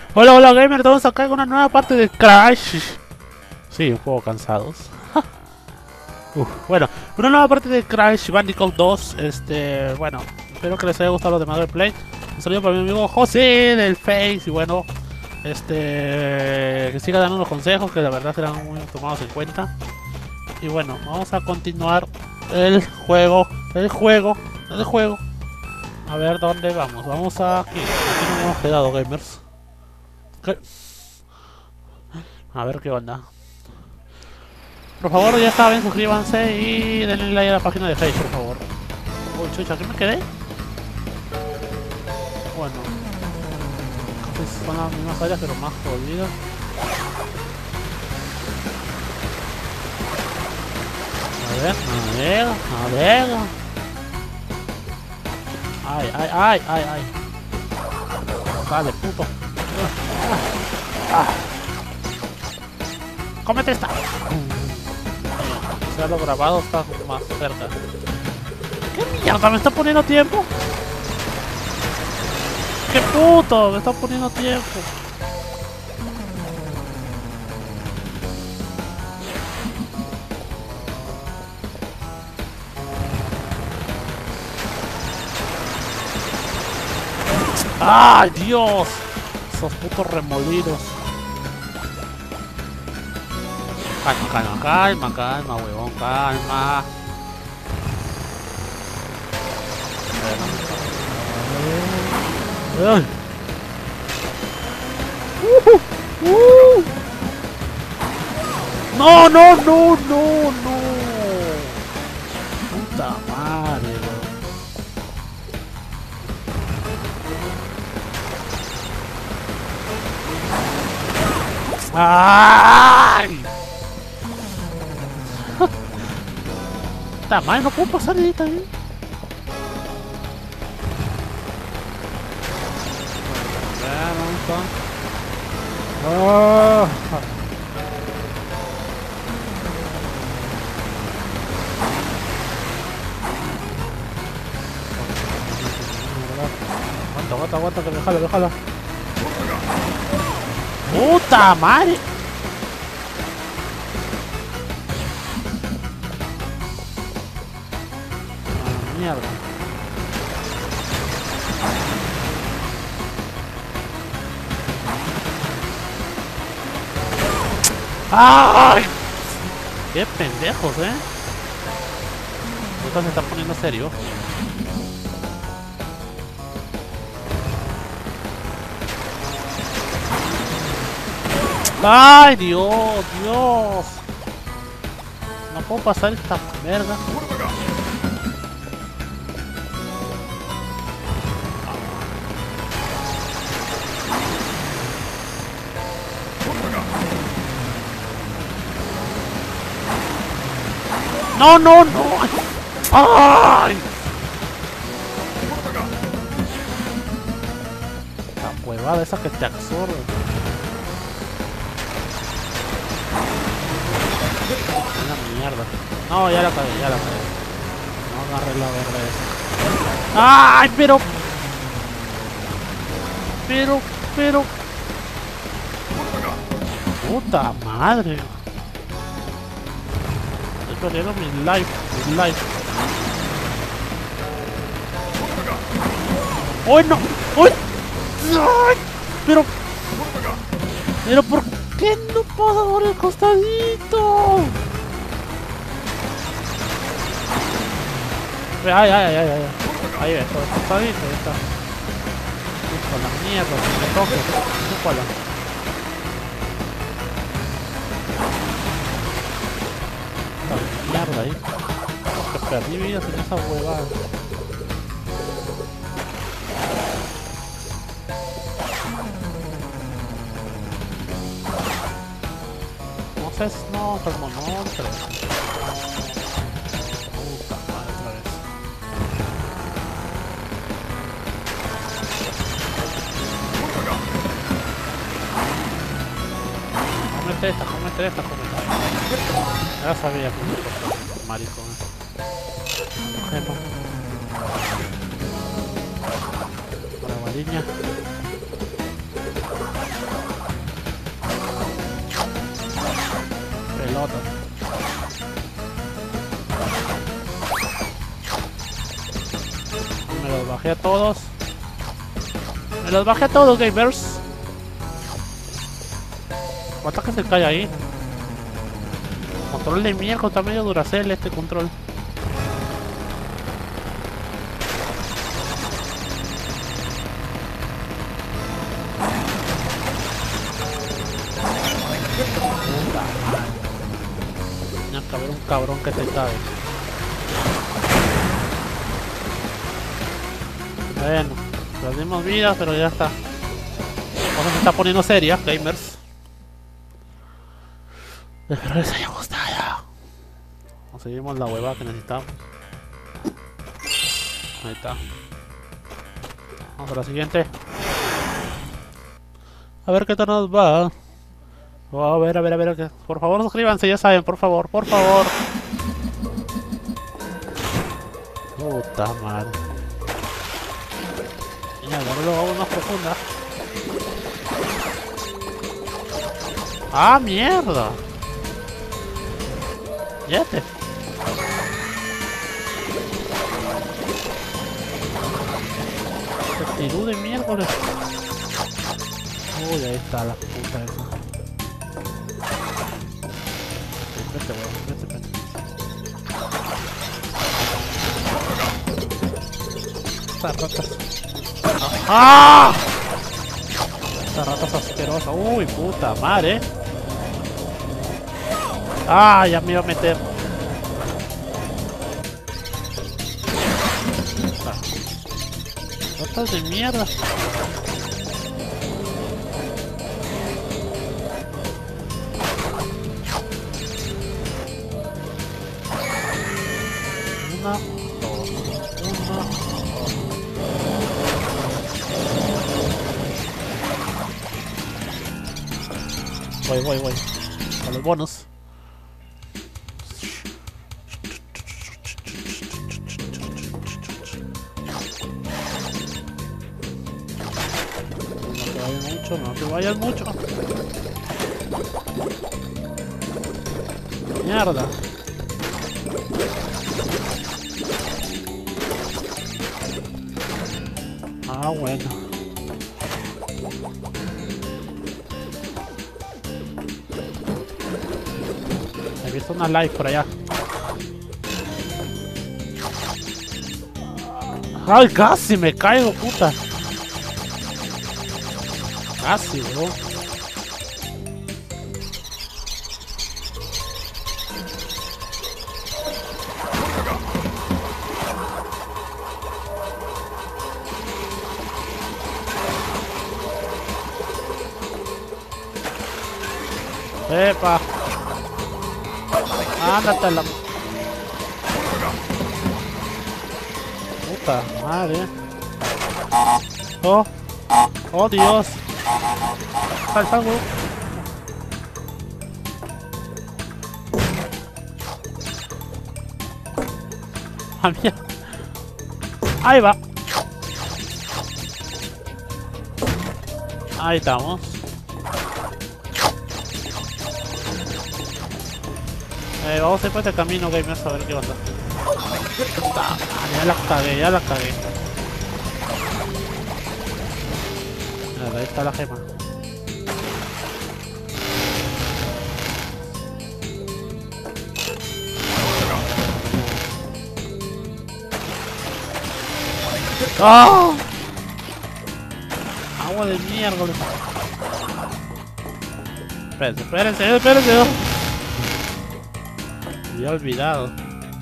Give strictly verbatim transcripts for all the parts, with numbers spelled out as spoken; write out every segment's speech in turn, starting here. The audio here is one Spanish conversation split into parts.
Hola, hola gamer, estamos acá con una nueva parte de Crash. Sí, un poco cansados. Uf, bueno, una nueva parte de Crash Bandicoot dos. Este, bueno, espero que les haya gustado los demás gameplay. Un saludo para mi amigo José del Face. Y bueno, este, que siga dando los consejos que la verdad serán muy tomados en cuenta. Y bueno, vamos a continuar el juego, el juego, el juego. A ver dónde vamos. Vamos a aquí. Aquí nos hemos quedado, gamers. ¿Qué? A ver qué onda. Por favor, ya saben, suscríbanse y denle like a la página de Facebook, por favor. Uy, chucha, ¿aquí me quedé? Bueno, casi son las mismas áreas, pero más jodidas. A ver, a ver, a ver. Ay, ay, ay, ay, ay. Dale, puto. Ah. ¡Cómete esta! Si lo grabado está más cerca. ¿Qué mierda? ¿Me está poniendo tiempo? ¡Qué puto! Me está poniendo tiempo. ¡Ay, Dios! Esos putos remolinos. Calma, calma, calma, calma, huevón, calma. Ay. Uh, uh. No, no, no, no, no. Puta madre, bro. ¡Ay! Puta madre, no puedo pasar de ahí también. Oh. Aguanta, aguanta, aguanta, que me jala, me jala. ¡Puta madre! Ah, mierda. ¡Ay! ¡Qué pendejos, eh! Esto se está poniendo serio. ¡Ay, Dios! ¡Dios! No puedo pasar esta verga. ¡No, no, no! ¡Ay! La huevada esa que te absorbe. Una mierda. No, ya la cagué, ya la cagué. No agarré la verga esa. ¡Ay, pero! Pero, pero... ¡Puta madre! Estoy perdiendo mi life, mi life. ¡Uy, no! ¡Uy! ¡Ay! Pero... Pero, ¿por qué no puedo por el costadito? Ay, ay, ay, ay, ay. Ahí ves, por el costadito, ahí está. Con la mierda, que me toque, chúpala. Esta mierda ahí. Que perdí vidas en esa huevada. No sé, no, como no, pero... Puta madre, otra vez. Cómete esta, cómete esta, cómete esta. Ya sabía que me tocaba, maricón. Gema. Para Mariña. pelotas. Me los bajé a todos. Me los bajé a todos, gamers. ¿Cuántas que se cae ahí? Control de mierda, está medio duracel este control. Tenía que haber un cabrón que te cae. Bueno, perdimos vida, pero ya está. La cosa se está poniendo seria, gamers. Espero les haya gustado. Conseguimos la hueva que necesitamos. Ahí está. Vamos a la siguiente. A ver qué tal nos va. Oh, a ver, a ver, a ver. Por favor, suscríbanse, ya saben, por favor, por favor. Puta madre. Mira, ahora lo hago más profunda. ¡Ah, mierda! ¡Yete! ¡Qué tirú de miércoles! Uy, ahí está la puta esa. Vete, weón, vete, vete. Estas ratas. ¡Ah! Esta rata es asquerosa. Uy, puta madre. Ah, ya me iba a meter. Ah. Ratas de mierda. Una, dos, una. Voy, voy, voy. A los bonos. No te vayas mucho. Mierda. Ah, bueno. He visto una live por allá. Ay, casi me caigo, puta. Casi, bro. Epa. Ándate a la... Puta madre. Oh. Oh, Dios. Sal, sal, güey. Ah, mira. Ahí va. Ahí estamos. Eh, vamos a ir por este camino, gamers, a ver qué onda. Ah, ya la cagué, ya la cagué. Mira, ahí está la gema. ¡Oh! Agua de mierda. Espérense, espérense, espérense. Me había olvidado.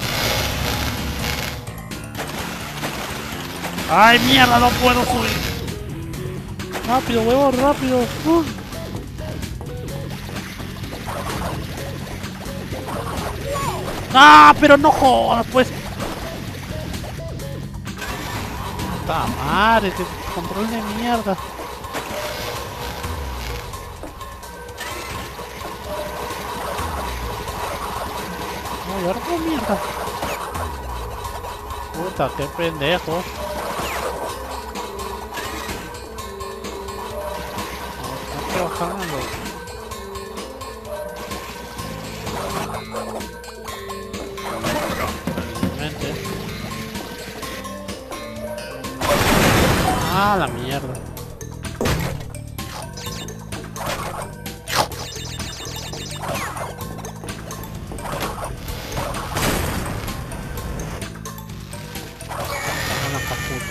¡Ay, mierda! No puedo subir. Rápido, huevón, rápido. Uh. ¡Ah! Pero no jodas, pues. ¡Puta madre! ¡Qué control de mierda! ¡Ay, ahora qué mierda! ¡Puta, qué pendejo! Estoy bajando. Ah, la mierda. Una caputa.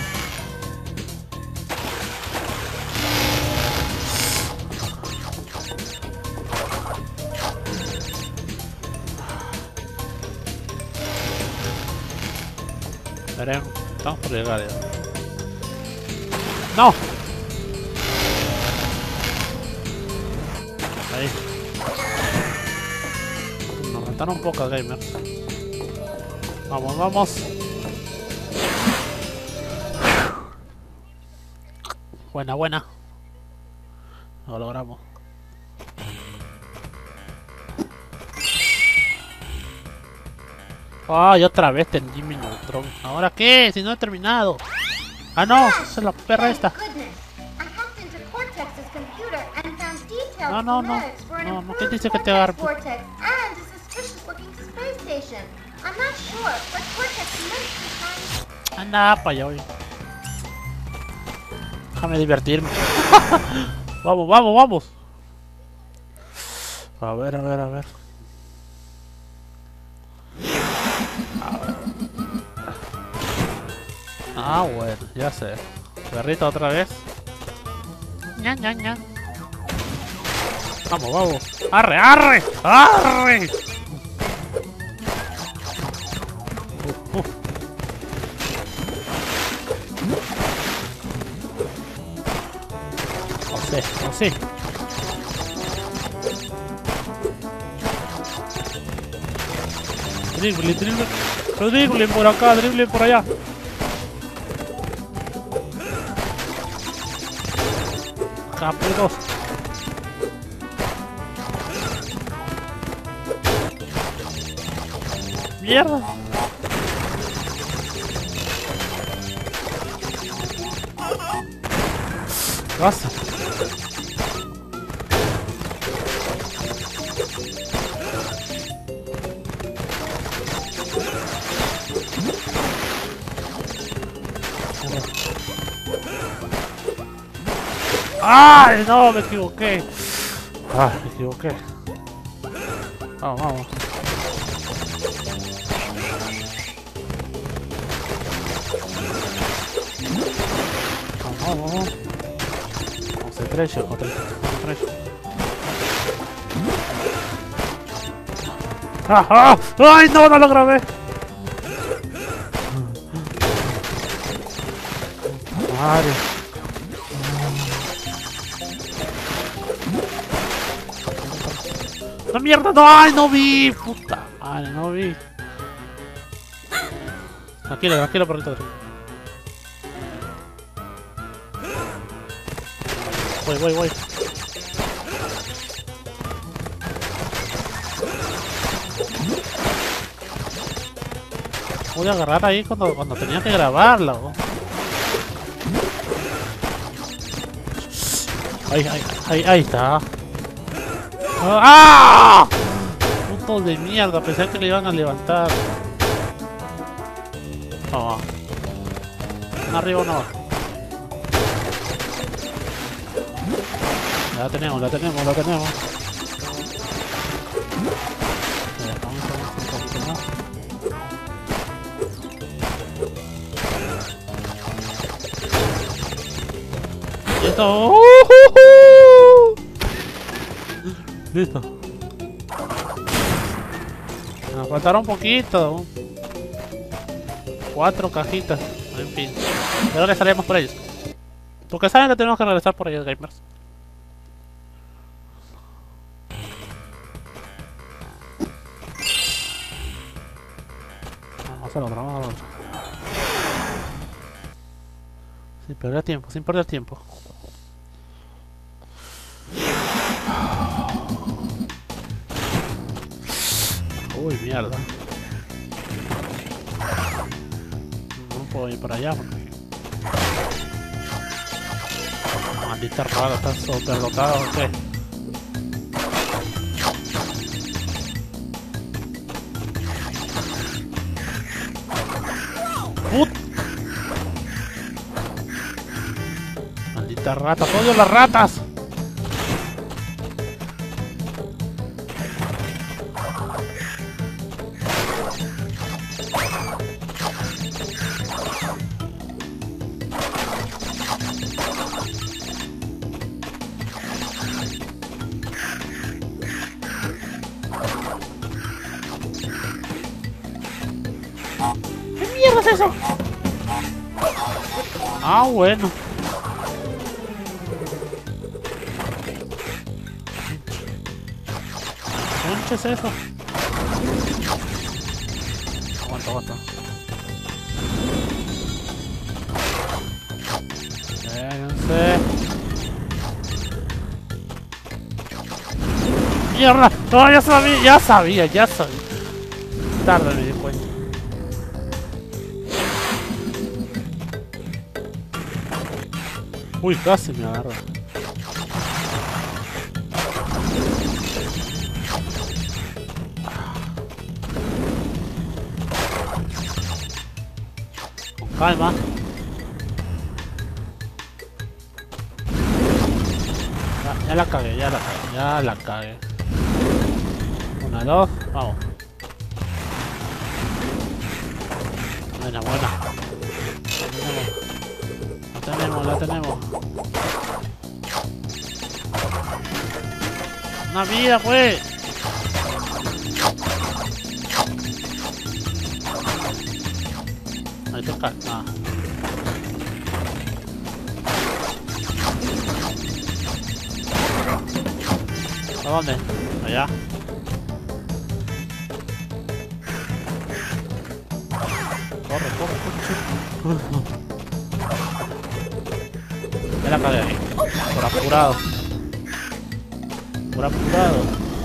Veremos. Estamos por llegar ya. ¡No! Ahí. Nos mataron pocas gamers. Vamos, vamos. Buena, buena. Lo logramos. Ay, otra vez ten Jimmy Neutron. ¿Ahora qué? Si no he terminado. Ah, no, esa es la perra esta. No, no, no. No, no, ¿qué dice que te agarre? Anda, para allá, oye. Déjame divertirme. Vamos, vamos, vamos. A ver, a ver, a ver. Ah, bueno, ya sé. Perrito otra vez. Ña, ña, ña. Vamos, vamos. ¡Arre, arre! ¡Arre! Uh, uh. No sé, no sé. Drible, drible. Drible por acá, drible por allá. Capudos. Mierda. Basta. ¡Ay, no! Me equivoqué. Ah, me equivoqué. Vamos, vamos. Vamos, vamos, vamos. Concentration, concentration. ¡Ah, ah! ¡Ay, no! ¡No lo grabé! Madre. ¡No, mierda! ¡No! ¡Ay, no vi! ¡Puta madre! No vi. Tranquilo, tranquilo, perrito. Voy, voy, voy. Voy a agarrar ahí cuando, cuando tenía que grabarla. ¿No? Ahí, ahí, ahí, ahí está. ¡Ah! Puntos de mierda, pensé que le iban a levantar. No. ¿Una arriba o no? La tenemos, la tenemos, la tenemos. Mira, vamos a ver un poquito más. ¡Listo! ¡Uh, uh, uh! Listo. Nos faltaron un poquito. Cuatro cajitas. En fin. Pero regresaremos por ellos. Porque saben que tenemos que regresar por ellos, gamers. Vamos al otro, vamos al otro. Sin perder tiempo, sin perder tiempo. Uy, mierda. No puedo ir para allá porque... Maldita rara, está súper dotada, ok. ¡Put! Malditas ratas, odio las ratas. ¿Qué mierda es eso? Ah, bueno. ¿Qué es eso? Aguanta, aguanta. Vénganse. ¡Mierda! No, ya sabía, ya sabía, ya sabía. Tarde me di cuenta. Uy, casi me agarra. Con calma. Ya, ya la cagué, ya la cagué, ya la cagué. Una, dos, vamos. Buena, buena. La tenemos, la tenemos. Una vida, pues. Ahí te cae. Ah. ¿A dónde? Allá. Corre, corre, corre. Ya la cagué ahí. Por apurado. Por apurado.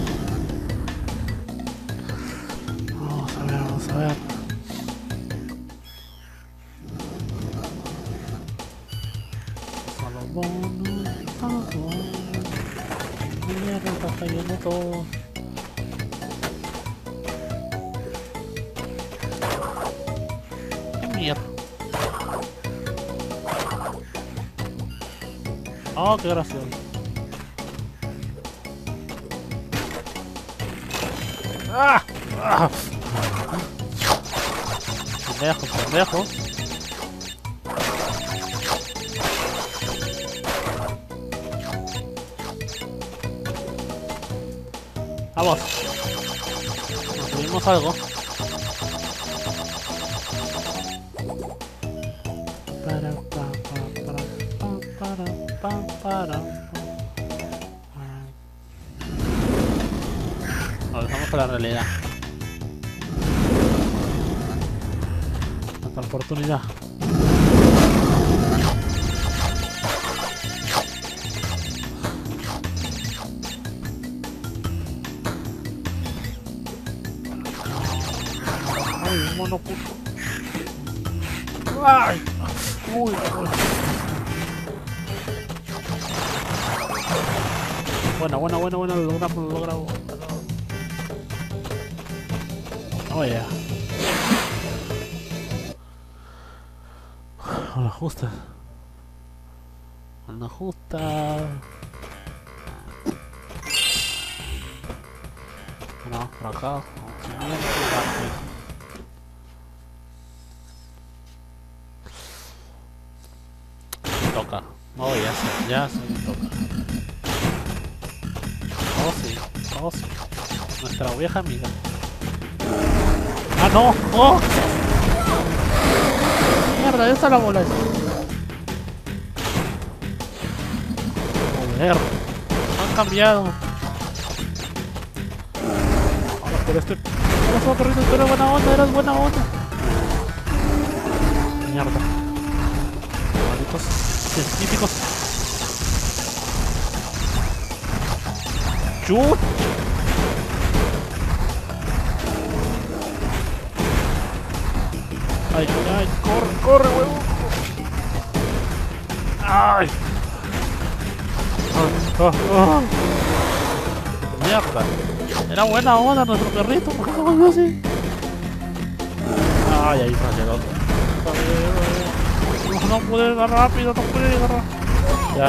Vamos a ver, vamos a ver. Salomón, Salomón. Mierda, está cayendo todo. Qué mierda. Oh, qué gracioso. ¡Ah! ¡Ah! Pendejo, pendejo. Vamos. Conseguimos algo. Para, pa, pa, para, pa, para, pa, para. Nos dejamos con la realidad. Hasta la oportunidad. Ay, un mono puto. Ay. Uy, uy. Buena, buena, buena, buena, lo logramos, lo logramos. Oh, yeah. Hola, justa. Hola, justa. No, por acá. Toca. Oh, ya sé, ya sé, toca. Oh, sí, oh, sí. Nuestra vieja amiga. ¡Ah, no! ¡Oh! Mierda, ya está la bola esa. Joder. Han cambiado. Ahora por este... Ahora solo corriendo, tú eres buena onda, eres buena onda. Mierda. Malditos científicos. ¡Chut! Ay, ay, ay, corre, corre, huevo. Ay. Oh, oh, oh. Mierda. Era buena onda nuestro perrito, ¿por qué se volvió así? Ay, ahí se llegó. No, no pude llegar rápido, no pude llegar rápido. Ya.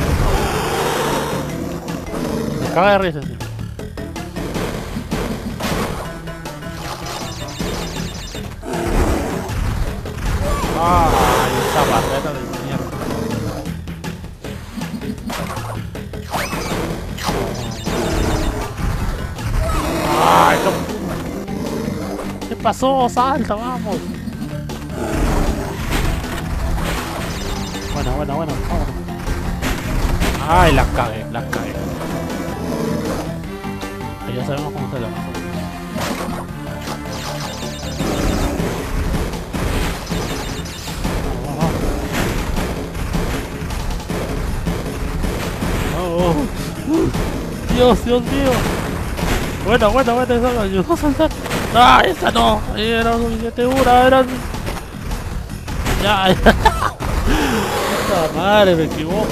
Me caga de risa, tío. Ay, esa barrera de mierda. Ay, no. ¿Qué pasó? Salta, vamos. Bueno, bueno, bueno, vamos. Ay, la cagué, la cagué. Ahí ya sabemos cómo se la pasó. Oh, uh, Dios, Dios mío. Bueno, bueno, bueno, esa me ayudó a saltar. Ah, esa no. Era suficiente dura, era. Ya, ya. Puta madre, me equivoco.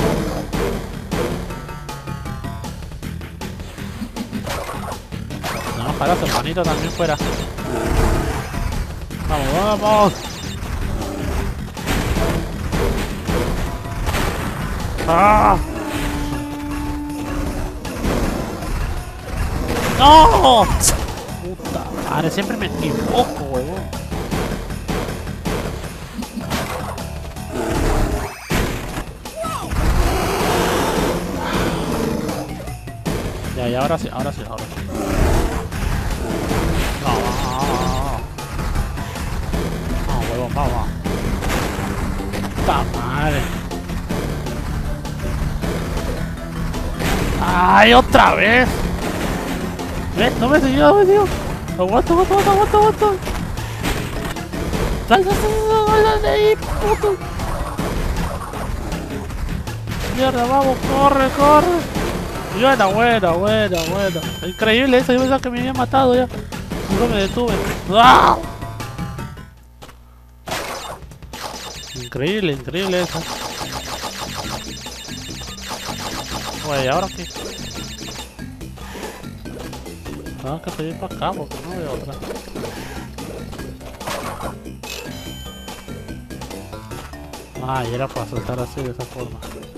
No, ojalá su hermanito también fuera. Vamos, vamos. ¡Ah! ¡No! Puta madre, siempre me equivoco, huevón. Ya, ya, ahora sí, ahora sí, ahora sí. No, no, no, no, huevón, vamos. Puta madre. ¡Ay, otra vez! ¿Ves? No me siguió, no me siguió. Aguanta, aguanta, aguanta, aguanta, aguanta. ¡Sal, sal, sal, sal de ahí, puto! Mierda, vamos, corre, corre. Buena, buena, buena, buena. Increíble eso, yo pensaba que me había matado ya. No me detuve. ¡Ah! Increíble, increíble esa. Güey, ¿ahora qué? Tengo que seguir para acá porque no veo otra. Ah, y era para saltar así de esa forma.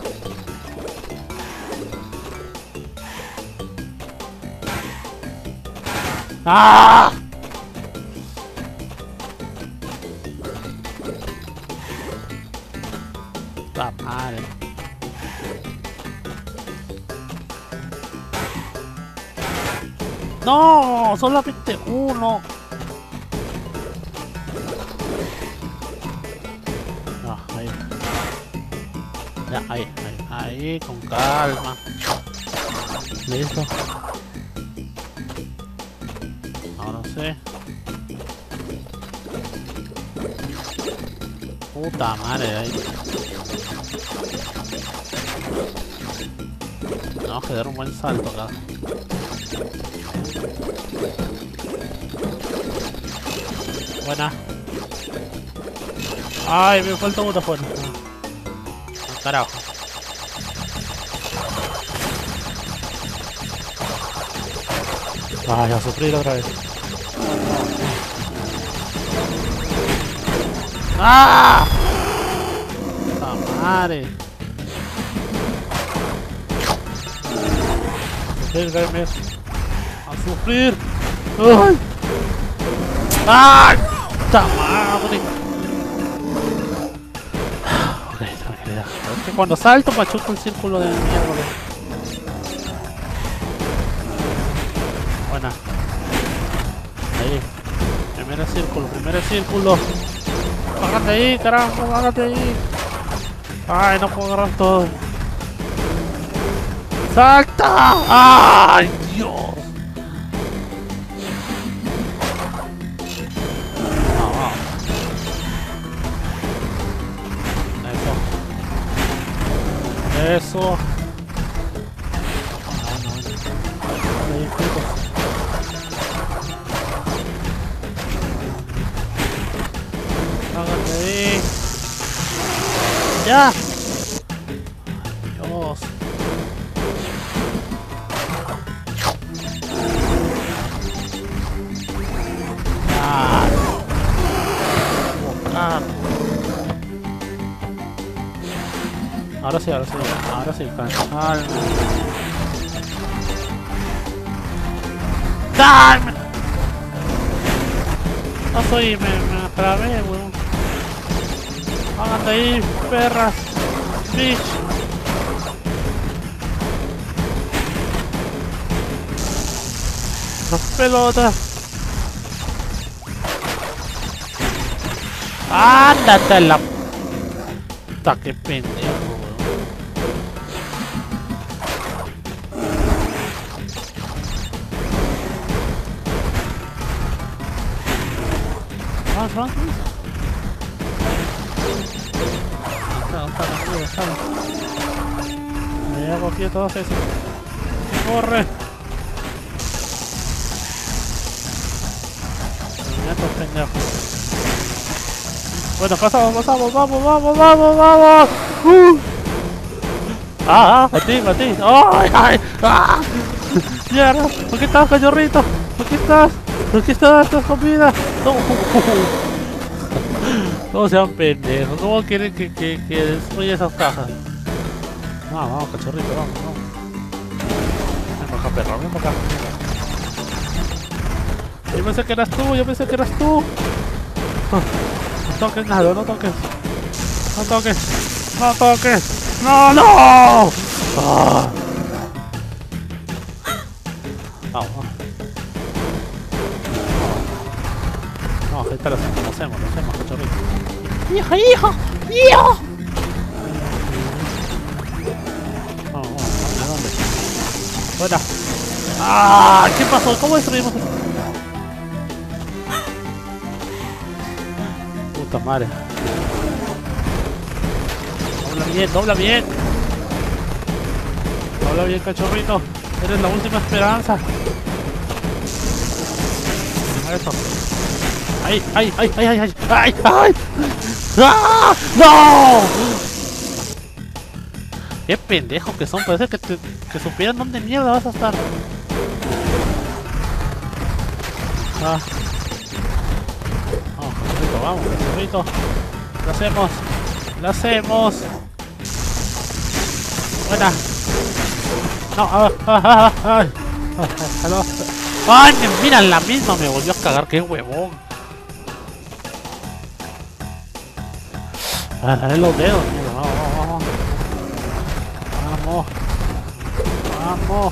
¡Ah! La madre. No, solamente uno. No, ahí. Ya, ahí, ahí, ahí, con calma. Listo. Ahora sí. Puta madre, ahí. Tenemos que dar un buen salto acá. Buena. Ay, me falta una fuera. Ah, carajo. Ay, a sufrir otra vez. ¡Ah! ¡La madre! A sufrir. ¡Ay! ¡Ay! ¡Puta madre! Ok, tranquilidad. Es que cuando salto me chuto el círculo de mierda. Buena. Ahí. Primer círculo, primer círculo. Bájate ahí, carajo, bájate ahí. Ay, no puedo agarrar todo. ¡Salta! ¡Ay, Dios! No, no. Eso. Eso. No, no, no. Ahí, chicos. Hágate ahí. ¡Ya! Dios. Ah. Ah. Ahora sí, ahora sí, ahora sí, calma. ¡Dame! No soy, me, me trabé, weón. Hagan de ahí, perras. Bitch. Las pelotas. Ándate a la... Puta, qué pendejo, weón. Vamos, vamos. Me hago aquí a todos esos. ¡Corre! Mira estos pendejos. Bueno, pasamos, pasamos, vamos, vamos, vamos, vamos. Uh. Ah, ah, a ti, a ti. ¡Ay, ay! ¡Ah! ¡Mierda! ¿Aquí estás, cachorrito? ¿Aquí estás? ¿Aquí estás? ¿Estás comida? No. No sean pendejos. ¿Cómo quieren que, que, que destruya esas cajas? No, vamos, cachorrito, vamos, vamos. Ven para acá, perro, ven para acá. Yo pensé que eras tú, yo pensé que eras tú. No toques nada, no toques. No toques. No toques. ¡No, no! Ah. Vamos. No, esta lo hacemos, lo hacemos, lo hacemos, cachorrito. ¡Hijo, hijo! ¡Hijo! Vamos, vamos, ¿a dónde? Fuera. ¡Ah! ¿Qué pasó? ¿Cómo destruimos esto? Puta madre. Dobla bien, dobla bien. Dobla bien, cachorrito. Eres la última esperanza. Mira esto. ¡Ay, ay, ay, ay, ay, ay! ¡Ay, ay! ¡Ah! ¡No! ¡Qué pendejo que son! Parece que, te, que supieran dónde mierda vas a estar. Ah. Vamos, cachorrito, vamos, cachorrito. Lo hacemos. Lo hacemos. Buena. No, ah, ah, ah, ah, ah, ¡ay! Mira, la misma me volvió a cagar, qué huevón. Ah, dale los dedos, mira, vamos, vamos, vamos, vamos.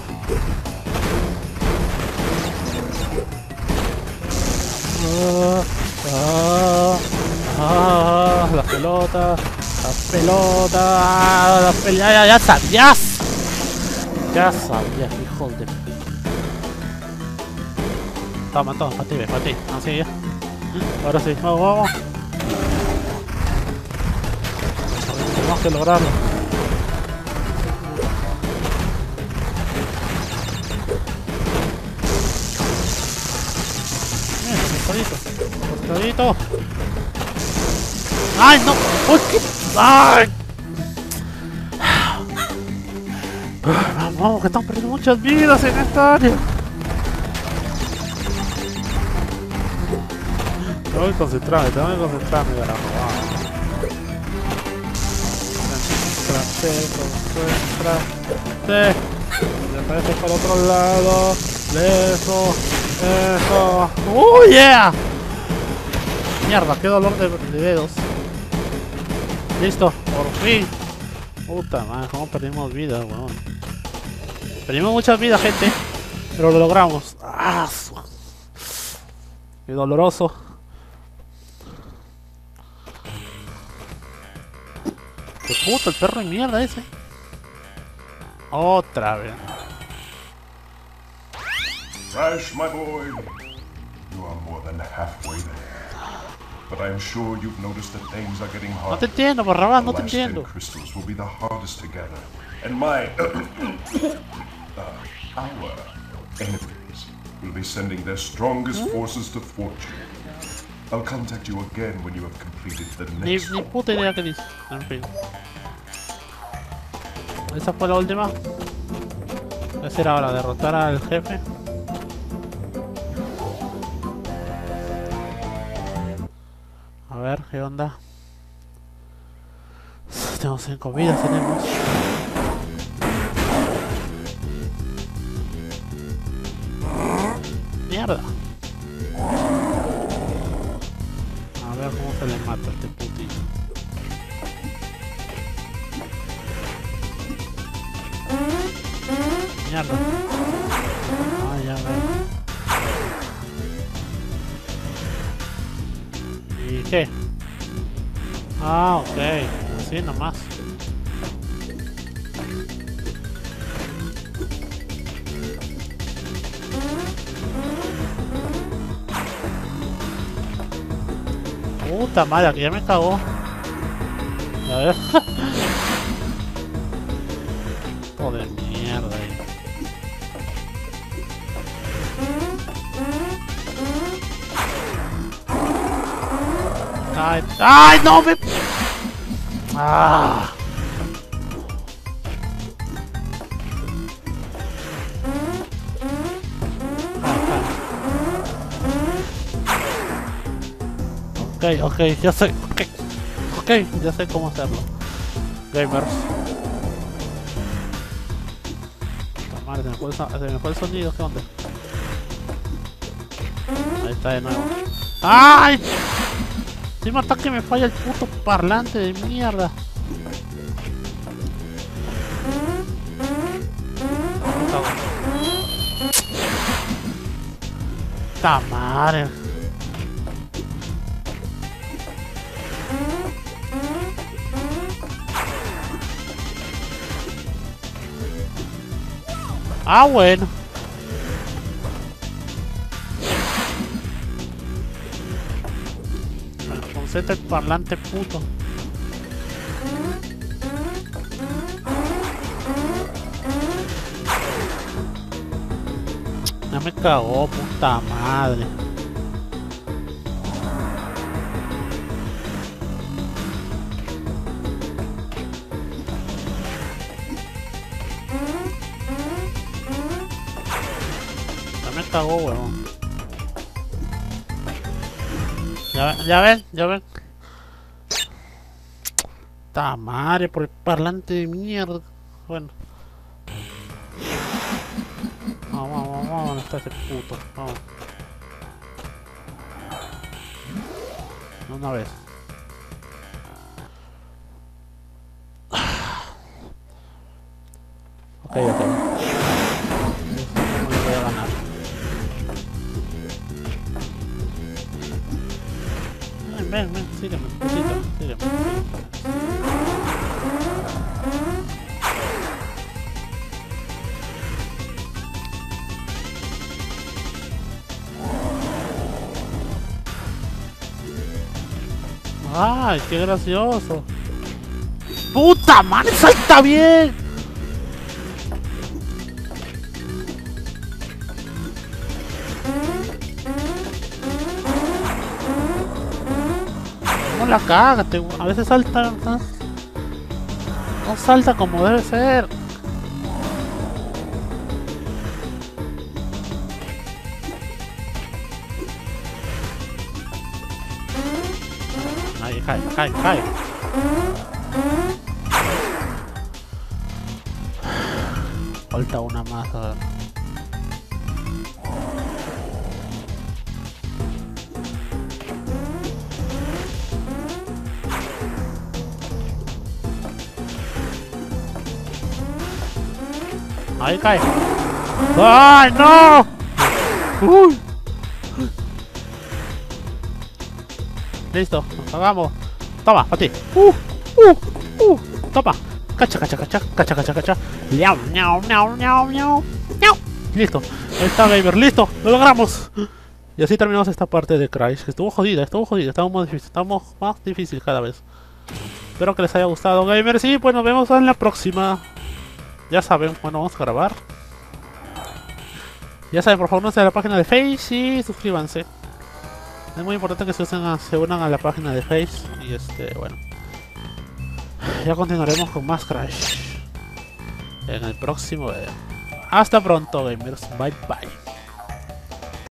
Ah, ah, ah, las pelotas, las pelotas, las pelotas, ya, ya, ya sabías. Ya sabías, hijo de... Toma, toma, para ti, para ti. Así ya. Ahora sí, vamos, vamos. Tenemos que lograrlo. Mira, costadito. Costadito. ¡Ay, no! ¡Uy, qué! ¡Ay! Vamos, que estamos perdiendo muchas vidas en esta área. Tengo que concentrarme, tengo que concentrarme, carajo. Concéntrate, concéntrate. Me parece para el otro lado. Eso, eso. ¡Oh, yeah! Mierda, qué dolor de, de dedos. Listo, por fin. Puta madre, cómo perdimos vida, weón. Perdimos muchas vidas, gente. Pero lo logramos. ¡Ah! Qué doloroso. ¡Qué puto el perro de mierda ese! Otra vez. Crash, my boy, you are more than halfway there. But I'm sure you've noticed that things are getting harder. No te entiendo, Barrabás, no te The last ten entiendo. crystals will be the hardest to gather, and my uh, our enemies will be sending their strongest forces to fortune. I'll contact you again when you have completed the Ni, next. ni puta idea que dice. En fin. Esa fue la última. Va a ser ahora derrotar al jefe. A ver, ¿qué onda? tengo cinco vidas, tenemos. Mierda. A ver cómo se le mata a este putito. Mierda. Ah, ya veo. ¿Y qué? Ah, ok. Así nomás. Puta madre, aquí ya me cagó. A ver. Todo de mierda. Ay, ay, no me. Ah. Ok, ok, ya sé, ok, ok, ya sé cómo hacerlo. Gamers. Puta madre, se me fue el, se me fue el sonido, ¿qué onda? Ahí está de nuevo. ¡Ay! Encima hasta que me falla el puto parlante de mierda. ¡Ta madre! Ah, bueno. Concentra el parlante puto. Ya me cagó, puta madre. Ya me cagó, huevón. Ya, ya ven, ya ven. Ta madre por el parlante de mierda. Bueno. Vamos, vamos, vamos, ¿dónde está ese puto? Vamos. Una vez. Ok, ok. ¿Cómo le voy a ganar? Ven, ven, ven, sígueme, sígueme, sígueme. ¡Ay, qué gracioso! ¡Puta madre! ¡Salta bien! No la cágate, a veces salta... No, no salta como debe ser. Ahí, cae, cae, cae. Falta una más, a ver. Ahí cae. ¡Ay, no! Uy. Listo, nos hagamos. Toma, para ti. Uh, uh, uh. Toma. Cacha, cacha, cacha, cacha, cacha, cacha. Miau, miau, miau, miau, miau. Miau. Listo. Ahí está, gamer. Listo. Lo logramos. Y así terminamos esta parte de Crash. Estuvo jodida, estuvo jodida. Estamos más difícil. Estamos más difícil cada vez. Espero que les haya gustado, gamers. Y pues nos vemos en la próxima. Ya saben, bueno, vamos a grabar. Ya saben, por favor, no se a la página de Face y suscríbanse. Es muy importante que se, usen a, se unan a la página de Face. Y este, bueno. Ya continuaremos con más Crash en el próximo video. Hasta pronto, gamers. Bye bye.